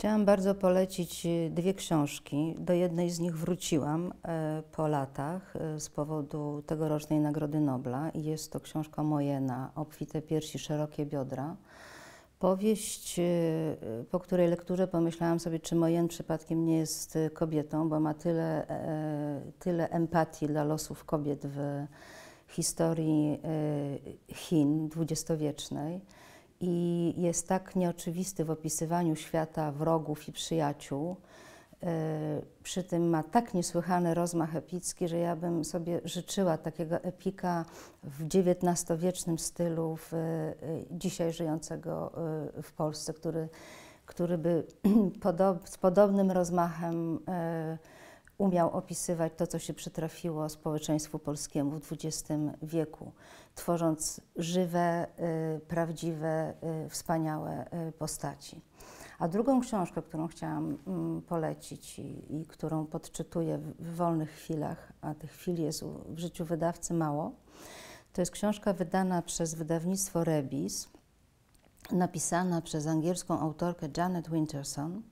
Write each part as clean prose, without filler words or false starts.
Chciałam bardzo polecić dwie książki. Do jednej z nich wróciłam po latach z powodu tegorocznej Nagrody Nobla i jest to książka Mojena „Obfite piersi, szerokie biodra”. Powieść, po której lekturze pomyślałam sobie, czy Moyenne przypadkiem nie jest kobietą, bo ma tyle empatii dla losów kobiet w historii Chin dwudziestowiecznej. I jest tak nieoczywisty w opisywaniu świata wrogów i przyjaciół. Przy tym ma tak niesłychany rozmach epicki, że ja bym sobie życzyła takiego epika w XIX-wiecznym stylu, dzisiaj żyjącego w Polsce, który by z podobnym rozmachem umiał opisywać to, co się przytrafiło społeczeństwu polskiemu w XX wieku, tworząc żywe, prawdziwe, wspaniałe postaci. A drugą książkę, którą chciałam polecić i którą podczytuję w wolnych chwilach, a tych chwil jest w życiu wydawcy mało, to jest książka wydana przez wydawnictwo Rebis, napisana przez angielską autorkę Janet Winterson.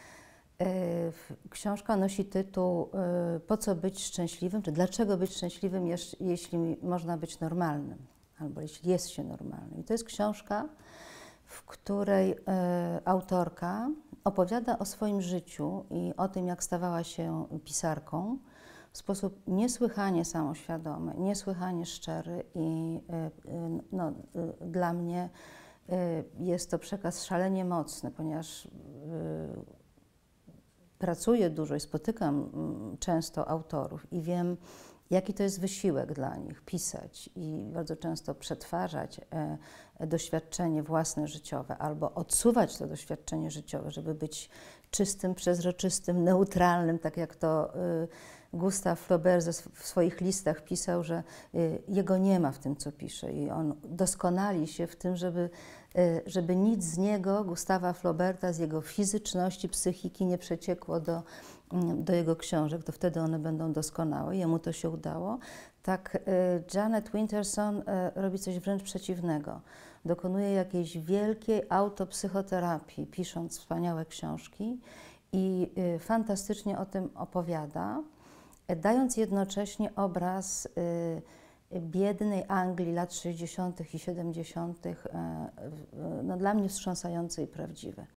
Książka nosi tytuł „Po co być szczęśliwym?”, czy „Dlaczego być szczęśliwym, jeśli można być normalnym?”, albo jeśli jest się normalnym. I to jest książka, w której autorka opowiada o swoim życiu i o tym, jak stawała się pisarką w sposób niesłychanie samoświadomy, niesłychanie szczery i dla mnie jest to przekaz szalenie mocny, ponieważ pracuję dużo i spotykam często autorów i wiem, jaki to jest wysiłek dla nich pisać i bardzo często przetwarzać doświadczenie własne życiowe albo odsuwać to doświadczenie życiowe, żeby być czystym, przezroczystym, neutralnym, tak jak to Gustave Flaubert w swoich listach pisał, że jego nie ma w tym, co pisze i on doskonali się w tym, żeby nic z niego, Gustawa Flauberta, z jego fizyczności, psychiki nie przeciekło do jego książek, to wtedy one będą doskonałe. Jemu to się udało. Tak Janet Winterson robi coś wręcz przeciwnego. Dokonuje jakiejś wielkiej autopsychoterapii, pisząc wspaniałe książki i fantastycznie o tym opowiada, dając jednocześnie obraz biednej Anglii lat 60. i 70., no dla mnie wstrząsający i prawdziwy.